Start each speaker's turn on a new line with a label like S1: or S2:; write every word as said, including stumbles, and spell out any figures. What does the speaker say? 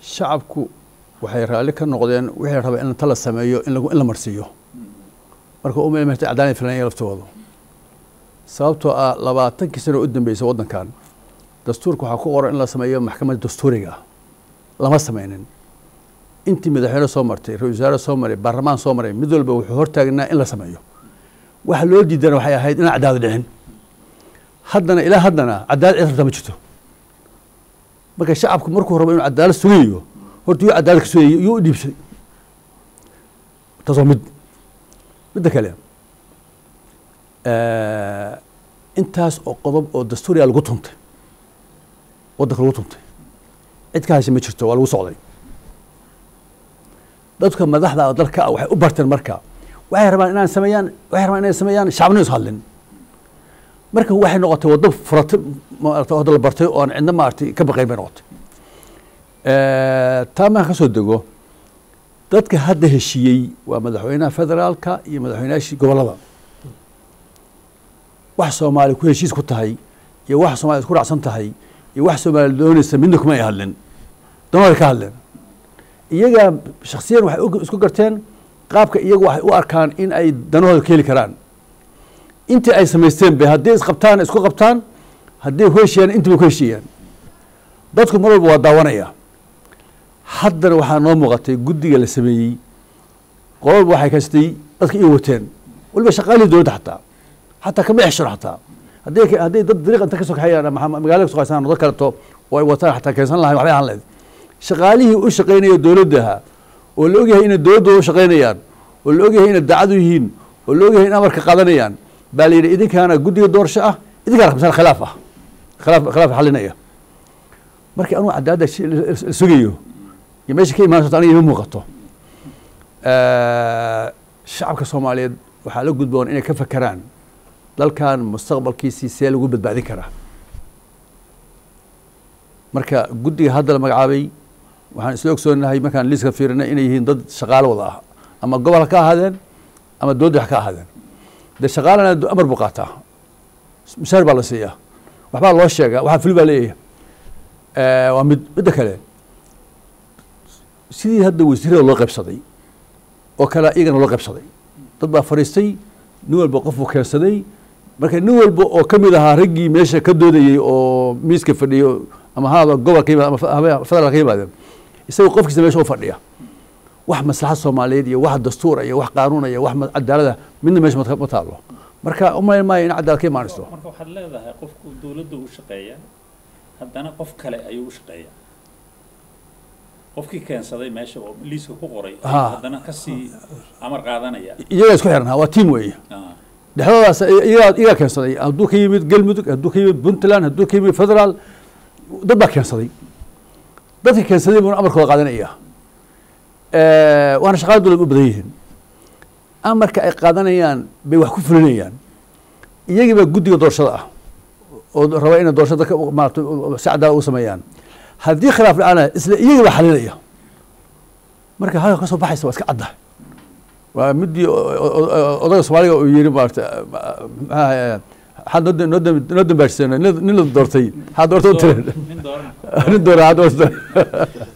S1: shacabku waxay raali ka noqdeen wixii rabay in tala sameeyo in lagu in la marsiiyo marka uu meelmay cadaalad filan laftooda sababtoo ah labaatankii sano u dambeysay wadankan dastuurka waxa ku qoran in la sameeyo maxkamad dastuuriga lama sameeynin intii madaxweyne soo martay ra'iisul wasaare soo maray baarlamaan soo maray mid walba wuxuu hortaagnaa in la sameeyo waxa loo diidana waxay ahayd in cadaalad dhicin haddana ilaa haddana cadaalad cid ma jirto marka shacabku markuu rabo inuu cadaalad sugayo horta uu cadaalad ka sugayo uu dhiibsay taasoo mid midda kale ee intaas oo qodob oo dastuuriga lagu tuntay waddanka lagu tuntay cid ka haysa ma jirto waa lagu socday dadka madaxda dalka waxay u barteen marka waxay rabaan inaan sameeyaan waxay rabaan inay sameeyaan shacabna is hadlin marka waxay noqotay waddo furatay maartay waddo la bartay oo aan cidna maartay ka baqayn bay noqotay ee taama ka soo dego dadka hadda heshiiyey waa madaxweynaha federaalka iyo madaxweynaha gobolada wax Soomaali ku heshiis ku tahay iyo wax Soomaali isku raacsan tahay iyo wax Soomaali doonaysa midna kuma ay hadlin doonay ka hadleen iyaga shakhsiyan waxay isku garteen qaabka iyagu waxay u arkaan in ay danahooda ka heli karaan intii ay samaysteen bay haddii is qabtaan isku qabtaan haddii ku heshiiyaan intii ku heshiiyaan dadku mar walba waa daawanaya haddana waxaa noo muuqatay guddiga la sameeyey qololba waxay kastay dadka iyo wateen waliba shaqaalii dowladda xataa xataa kama exshiro xataa haddii haddii dad dariiq inta ka soo kaxeeyaan magaalada soo qaysaan dad kaleto oo ay wataan xataa keensan lahayn waxbay ahaan lahayd shaqaalihii u shaqaynaya dowladdaha oo la ogyahay inay dowladda u shaqaynayaan oo la ogyahay inay daacad u yihiin oo la ogyahay in amarka qaadanayaan baa la yidhi idinkaana guddiga doorasho ah idinkaana qabsan khilaaf ah khilaaf khilaaf xalinaya markii anuu cadaalada sugayo iyo meesha ka imaanayso aniga ima muuqato shacabka Soomaaliyeed waxaa la gudboon inay ka fakaraan dalkan mustaqbalkiisii see lagu badbaadin karaa marka guddiga hadda la magacaabay waxaan isla ogsoonahay markaan liiska fiirinay inay yihiin dad shaqaale wada ah ama gobol ka ahaadeen ama dowladda wax ka ahaadeen de shaqaalana amar buu qaataa mushaar baa la siiyaa waxbaa loo sheegaa waxaa fil baa leeyahay waa mid midda kale sidii hadda wasiirada loo qaybsaday oo kale iyagana loo qaybsaday dad baa fariistay nin walba qof uu keensaday marka nin walba oo ka mid ahaa raggii meesha ka doodayey oo miiska fadhiyo ama haaba gobolka ama federaalka yimaadeen isagoo qofkiisa meesha u fadhiya wax maslaxad Soomaaliyeed iyo wax dastuur iyo wax qaanuun iyo wax cadaalad midna meesha ma taalo marka uma ma in cadaalad ka imaanayso
S2: marka waxaad leedahay qofku dawladda u shaqeeya haddana qof kale ayuu u shaqeeyaa qofkii keensaday meesha oo liiska ku qoray haddana ka sii amar qaadanaya
S1: iyaga isku xirnaa waa team weeye dhexdoodaas iyaga iyaga keensaday hadduu ka yimid galmudug hadduu ka yimid puntland hadduu ka yimid federaal dad baa keensaday dadka keensaday buu amarkooda qaadanaya waana shaqada dowladda u badan yihiin amarka ay qaadanayaan bay wax ku fulinayaan iyagii baa guddiga doorashada ah oo raba inay doorashada maaragtay si cadaalad u sameeyaan haddii khilaaf dhacana isla iyagii baa xalinaya marka halka ka soo baxaysa waa iska caddahay waa midii odaga Soomaaliga uu yiri maarta hadda noo dambaysana nin la doortay ha doortay nin doortay nin doortay